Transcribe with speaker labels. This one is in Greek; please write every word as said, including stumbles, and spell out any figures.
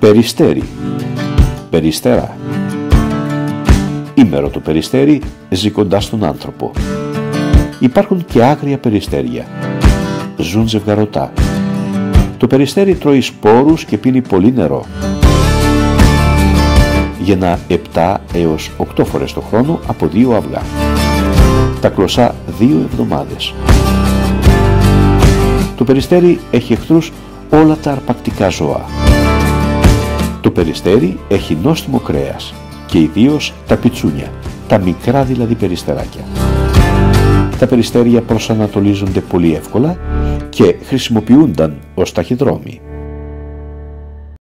Speaker 1: Περιστέρι, περιστερά. Ήμερο το περιστέρι ζει κοντά στον άνθρωπο. Υπάρχουν και άγρια περιστέρια. Ζουν ζευγαρωτά. Το περιστέρι τρώει σπόρους και πίνει πολύ νερό. Γεννά επτά έως οκτώ φορές το χρόνο από δύο αυγά. Τα κλωσσά δύο εβδομάδες. Το περιστέρι έχει εχθρούς όλα τα αρπακτικά ζώα. Το περιστέρι έχει νόστιμο κρέας και ιδίως τα πιτσούνια, τα μικρά δηλαδή περιστεράκια. Τα περιστέρια προσανατολίζονται πολύ εύκολα και χρησιμοποιούνταν ως ταχυδρόμοι.